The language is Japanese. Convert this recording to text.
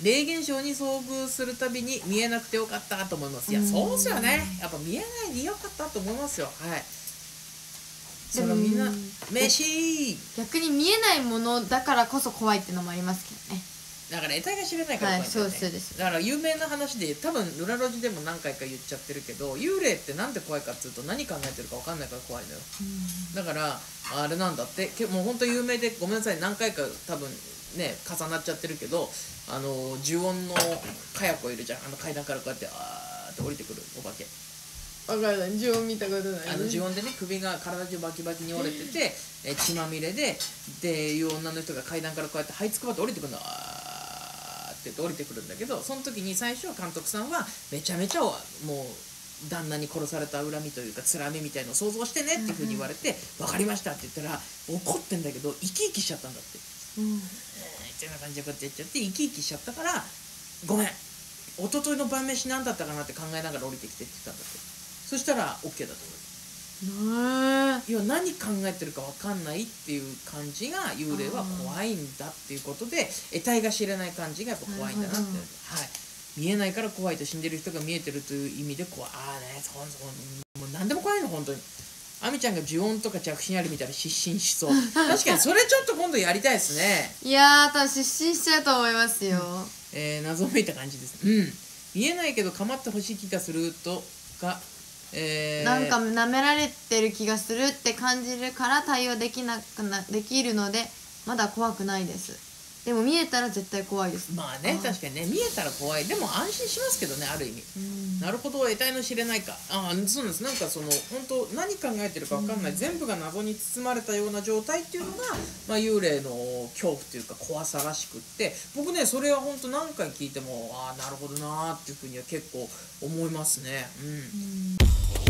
霊現象に遭遇するたびに見えなくてよかったと思います。いや、そうですよね。やっぱ見えないでよかったと思いますよ。はい。そのみんな飯逆に見えないものだからこそ怖いっていうのもありますけどね。 だから得体が知れないから怖いんだよね。 そうです。 だから有名な話で多分ルラロジでも何回か言っちゃってるけど、幽霊ってなんで怖いかっつうと何考えてるか分かんないから怖いのよ。だからあれなんだって、もう本当有名でごめんなさい、何回か多分ね重なっちゃってるけど、呪音のかや子いるじゃん、階段からこうやってあーって降りてくるお化け。 分からない、呪音見たことない。 呪音でね、首が体中バキバキに折れてて、血まみれでいう女の人が階段からこうやって這いつくばって降りてくるの。って降りてくるんだけど、その時に最初監督さんはめちゃめちゃもう旦那に殺された恨みというかつらみみたいのを想像してねっていう風に言われて、分かりましたって言ったら怒ってんだけど生き生きしちゃったんだって、ってな感じでこうやって言っちゃって生き生きしちゃったから、ごめん一昨日の晩飯何だったかなって考えながら降りてきてって言ったんだって。そしたら OK だと思う。要は何考えてるか分かんないっていう感じが幽霊は怖いんだっていうことで、得体が知れない感じがやっぱ怖いんだなって、はい、見えないから怖いと、死んでる人が見えてるという意味で怖い。もう何でも怖いの本当に。あみちゃんが呪音とか着信ありみたいな失神しそう。確かにそれちょっと今度やりたいですね。 いやー多分失神しちゃうと思いますよ。 謎めいた感じです。見えないけど構ってほしい気がするとか。 なんか舐められてる気がするって感じるから対応できるのでまだ怖くないです。でも見えたら絶対怖いです。 まあね、確かにね、見えたら怖い。でも安心しますけどね、ある意味。なるほど、得体の知れないか。そうなんです。なんかその本当何考えてるか分かんない、全部が謎に包まれたような状態っていうのが、幽霊の恐怖というか怖さらしくって、僕ねそれは本当何回聞いてもなるほどなーっていうふうには結構思いますね。